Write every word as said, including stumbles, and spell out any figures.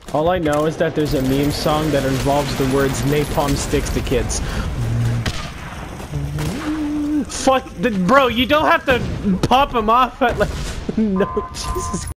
All I know is that there's a meme song that involves the words napalm sticks to kids. Fuck, the, bro, you don't have to pop them off at like, no, Jesus